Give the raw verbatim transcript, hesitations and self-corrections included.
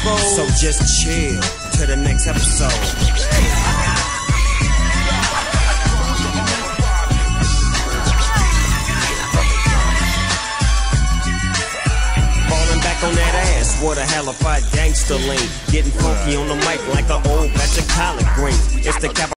bro. So just chill to the next episode. On that ass, what a hella fight gangster lean. Getting funky on the mic like an old batch of collard greens. It's the cap.